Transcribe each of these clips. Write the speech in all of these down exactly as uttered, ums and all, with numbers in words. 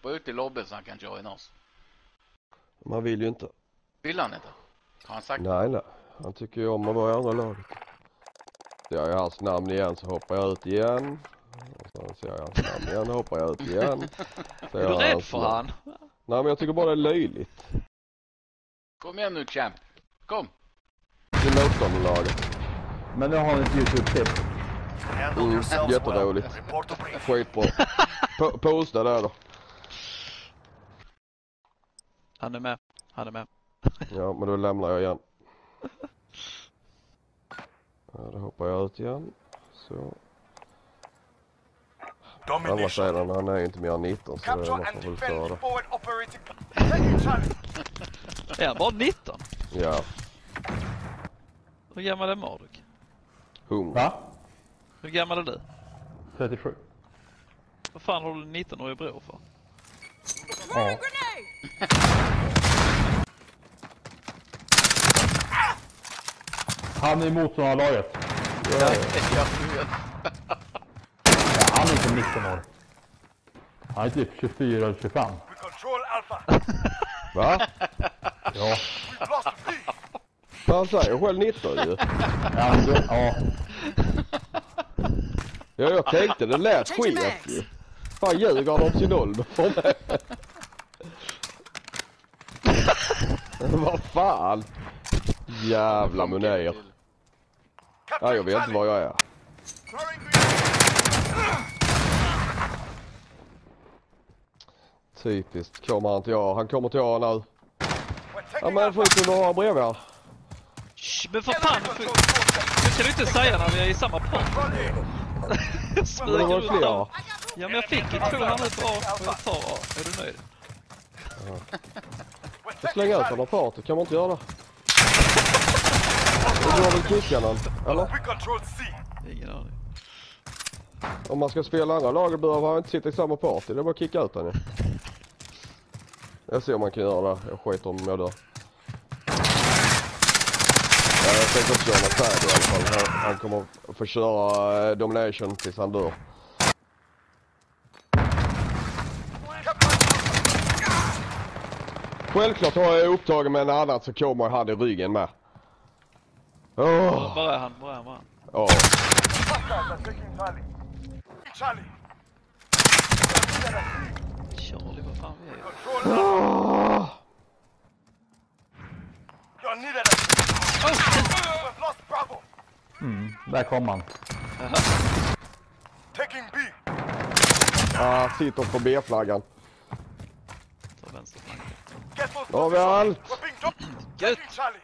hoppa ut i lobbyn så han kan joina oss. Man vill ju inte. Vill han inte? Har han sagt? Nej, nej. Han tycker ju om att vara i andra laget. Ser jag hans namn igen så hoppar jag ut igen. Och sen ser jag hans namn igen och hoppar jag ut igen. Så är du rädd för han? Nej, men jag tycker bara det är löjligt. Kom igen nu, champ. Kom. Det är motståndarlaget. Men nu har vi ett YouTube-tipp. Mm, jätteroligt. Skitbra. Po- posta där då. Han är med. Han är med. Ja, men då lämnar jag igen. Ja, då hoppar jag ut igen. Så. Andra sidan, han är inte mer än nitton så det måste man väl föra. Är han bara nitton? Ja. Hur gammal är Marduk? hundra. Va? Hur gammal är du? trettiosju. Vad fan har du nitton år i bror för? Ja. Han är motståndarlaget. Ja. Jag vet. Ja, han är inte nitton år. Han är typ tjugofyra eller tjugofem. Va? Ja. Han säger själv nitton ju. Ja, men det, ja. Ja, jag tänkte det lät skit ju. Fan, ljuger han om sin ålder för mig? Vad fan? Jävla munéer. Ja, jag vet inte var jag är. Typiskt. Kommer han till jag? Han kommer till jag nu. Ja, men får inte några bredvid här. Shh, men för fan, för, du kan ju inte säga när vi är i samma podd. Men det var fler. Ja, men jag fick inte tro han är bra och jag tar av. Är du nöjd? Ja. Jag slänger ut honom fart, kan man inte göra det? Du har väl kickat någon, eller? Ingen aning. Om man ska spela andra lager behöver han inte sitta i samma party, det är bara att kicka ut den. Jag ser om man kan göra det, jag skiter om jag dör. Ja, jag tänker inte köra något färd i alla fall, han, han kommer få köra uh, domination tills han dör. Självklart har jag upptaget med en annan så kommer han i ryggen med. Oh. Bara han, bara han, bara han. Ja. Charlie, vad fan vi är? Oh. Mm, där kom han. Ah, sitter på B-flaggan. Ta vänster flank. Då har vi allt. Gött!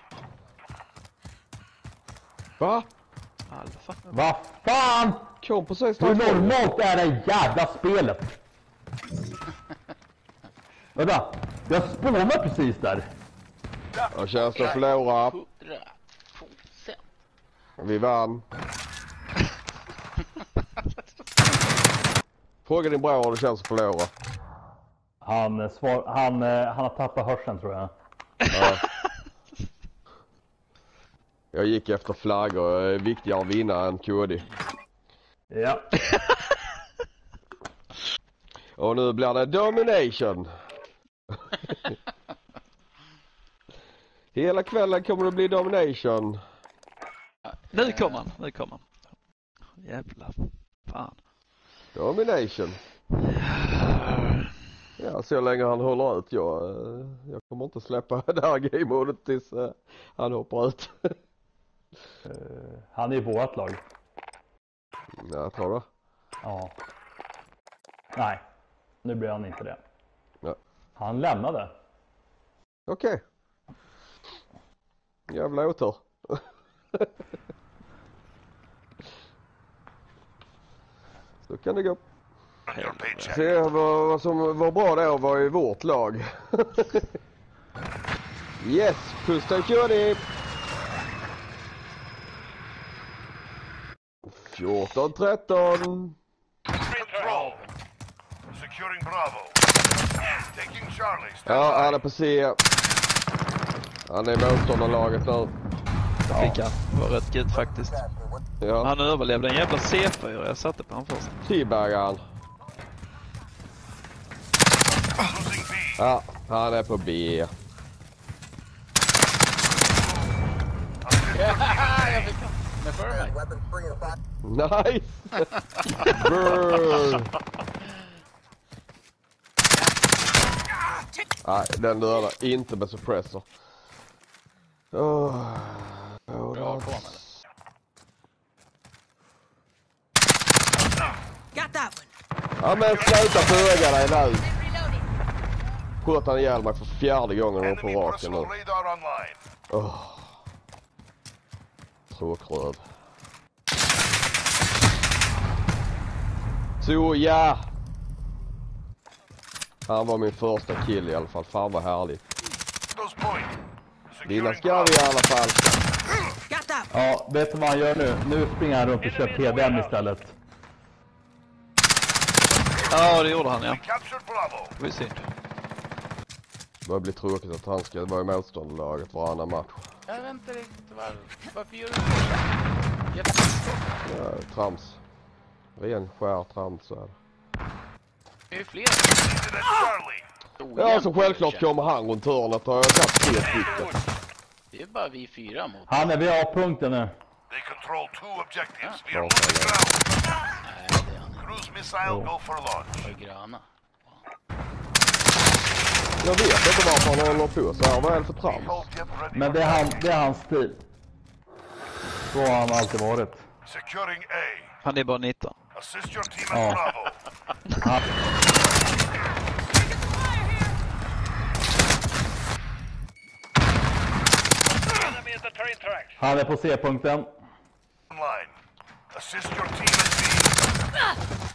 Va? Alfa. Vad fan? Kom precis. Hur normalt är det jävla spelet? Vänta, jag spånar precis där. Jag känns att förlora. Vi vann. Fråga din bror hur det känns att förlora. Han, svar, han, han har tappat hörseln tror jag. Ja. Jag gick efter flaggor. Det är viktigare att vinna än K D. Ja. Och nu blir det domination. Hela kvällen kommer det bli domination. Nu kommer han, nu kommer han. Jävla fan. Domination. Ja, så länge han håller ut. Jag, jag kommer inte släppa det här game-modet tills uh, han hoppar ut. uh, han är i vårt lag. Ja, jag tror det. Ja. Nej, nu blir han inte det. Ja. Han lämnade. Okej. Okay. Jävla otur. Så kan det gå. Se vad, vad som var bra där var i vårt lag. Yes, pusta Cody. fjorton tretton. Securing Bravo. Taking Charlie. Ja, han är på C. Han är motståndarlaget nu. Fick han. Det var rätt gött faktiskt. Ja. Han överlevde en jävla C fyra. Jag satte på honom först. T-baggar han. Ja, han är på B. Jag fick med för mig. Nice! Brr. Nej, den dödar inte med suppressor. Oh. Oh, Bra kom eller? Got that one. Ja men sluta föga dig nu. Sköt han ihjäl mig för fjärde gången och på Enemy raken personal nu. radar online. Oh. Tråkröv. Så ja. Han var min första kill i alla fall. Fan vad härligt. Those point. Dina Securing ska vi i alla fall. Got that. Ja, vet du vad han gör nu? Nu springer han runt och kör P D M istället. Ja, det gjorde han, ja. We captured Bravo. Det var ju synd. Det börjar bli tråkigt att han ska vara i motståndarlaget varannan match. Jag vet inte riktigt var, varför gör du det? Jättebra. Ja, trams. Ren skär trams är det. Det är ju fler. Needed at Charlie. Ja, så självklart kommer han runt hörnet och jag har tagit tre stycken. Det är bara vi fyra mot. Han är vid A-punkten nu. They control two objectives. We Ja, are losing ground. Nej, det är han inte. Cruise missile go for launch. Och gröna. Jag vet inte varför han håller på så här. Vad är det för trams? Hold get ready. Men det är, han, det är hans stil. Så har han alltid varit. Securing A. Han är bara nitton. Assist your team Ja. at Bravo. Han, Enemy at the train tracks. han är på C-punkten. Online. Assist your team at B.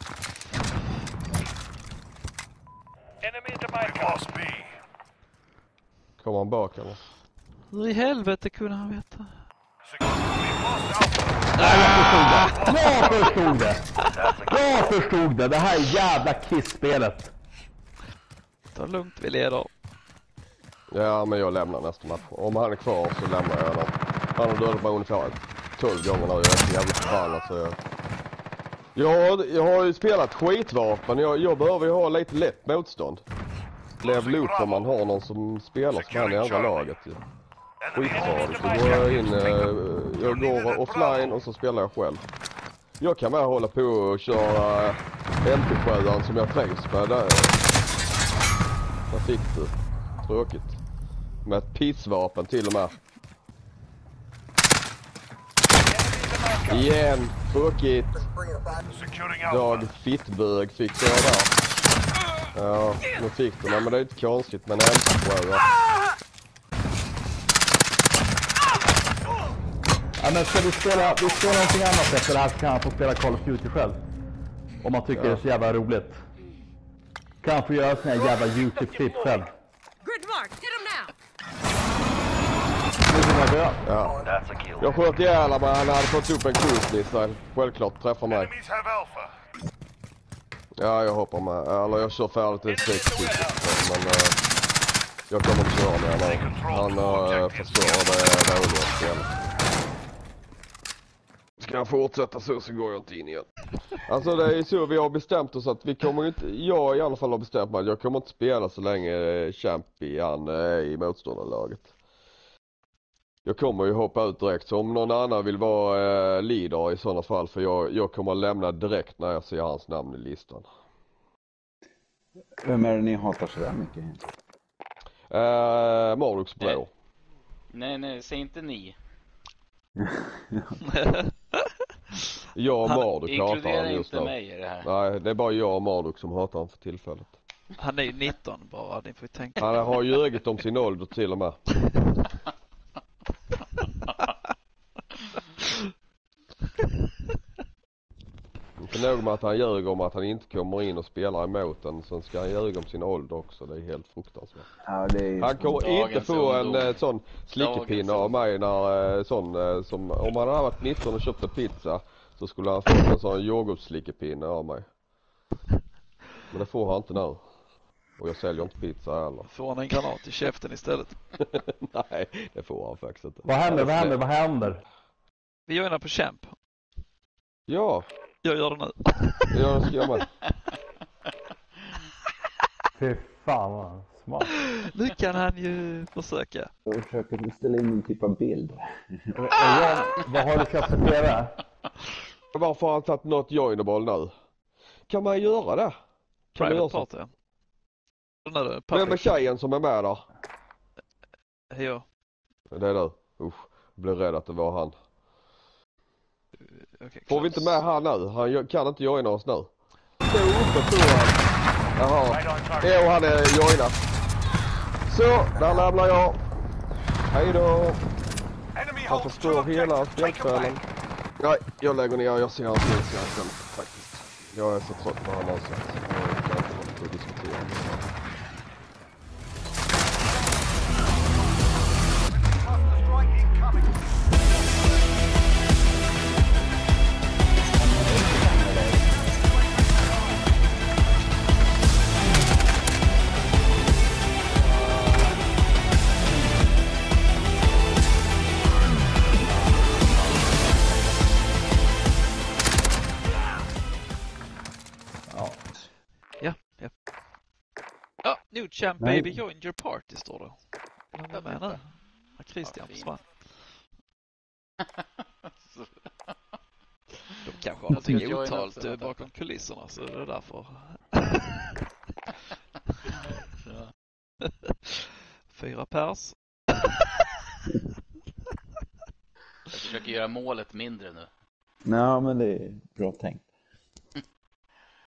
Enemy at the mine. Lost B. Kommer han bak eller? Hur i helvete kunde han veta? Secure. We've lost Alpha. Jag förstod det! Jag förstod det! Det här jävla kissspelet. Ta lugnt, vi leder. Ja, men jag lämnar nästa match. Om han är kvar så lämnar jag honom. Han har dödat mig ungefär tolv gånger nu. Jag är så jävla förbannad så jag... Jag har, jag har ju spelat skitvapen. Jag, jag behöver ju ha lite lätt motstånd. Level upp om man har någon som spelar som han i andra laget. Ja. Skitfarligt. Så går jag in, eh, jag går offline och så spelar jag själv. Jag kan bara hålla på och köra M P sju som jag trivs med. Där. Vad fick du? Tråkigt. Med ett pissvapen till och med. Igen, tråkigt. Securing Dag Alpha. fittbög fick jag där. Ja, nu fick du, men det är inte konstigt med en M P sju. Ja, men ska vi spela, vi spelar någonting annat efter det här så kan han få spela Call of Duty själv. Om man tycker Ja. det är så jävla roligt. Kan han få göra såna här jävla YouTube-tips själv. Grid mark. Hit him now. Nu vill jag dö. Ja. Jag sköt ihjäl men han hade fått upp en cruise-missile. Självklart träffar mig. Enemies have Alpha. Ja, jag hoppar med. Eller jag kör färdigt till sex stycken. Men uh, jag kommer inte köra med honom. Han uh, förstår det dåliga spelet. Ska jag fortsätta så så går jag inte in igen. Alltså det är så vi har bestämt oss att vi kommer inte... Jag i alla fall har bestämt mig att jag kommer inte spela så länge Champy han är i motståndarlaget. Jag kommer ju hoppa ut direkt. Så om någon annan vill vara eh, leader i sådana fall. För jag, jag kommer lämna direkt när jag ser hans namn i listan. Vem är det ni hatar så där mycket? Eh, Mardux blå. Nej, nej, säg inte ni. Jag och Marduk hatar Inkludera han just inte nu. mig i det här. Nej, det är bara jag och Marduk som hatar han för tillfället. Han är ju nitton bara, ni får ju tänka. Han har ljugit om sin ålder till och med. Inte nog med att han ljuger om att han inte kommer in och spelar emot den. Sen ska han ljuga om sin ålder också. Det är helt fruktansvärt. Ja, det är... Han kommer Dagens inte få en ungdom. eh, sån slickepinne av mig när eh, sån eh, som... Om han hade varit nitton och köpt en pizza så skulle han få en sån yoghurtslickepinne av mig. Men det får han inte nu. Och jag säljer inte pizza heller. Får han en granat i käften istället. Nej, det får han faktiskt inte. Vad händer, vad händer, vad händer? Vi joinar på Champ. Ja, Jag gör det nu. jag ska jag med. Fy fan vad Smart. Nu kan han ju försöka. Jag försöker ställa in en typ av bild. Och jag, vad har du köpt för T V? Varför har han tagit något joinable nu? Kan man göra det? Kan man göra Private så? party. Den där Vem är public. tjejen som är med där? Ja. Det är du. Usch, jag blev rädd att det var han. Okay, Får vi inte med han nu? Han kan inte joina oss nu. Så uppe tror han. Jaha. Jo, han är joinat. Så, där lämnar jag. Hej då. Han förstår hela spelkvällen. Nej, jag lägger ner. Jag ser hans minskjärten faktiskt. Jag är så trött på honom så att jag kan inte få diskutera. Ja, Newchampbaby joined your party står det. Vad är med nu? Ja, Christian försvann. De kanske har någonting otalt bakom kulisserna så det är därför. Fyra pers. Jag försöker göra målet mindre nu. Nej, men det är bra tänkt.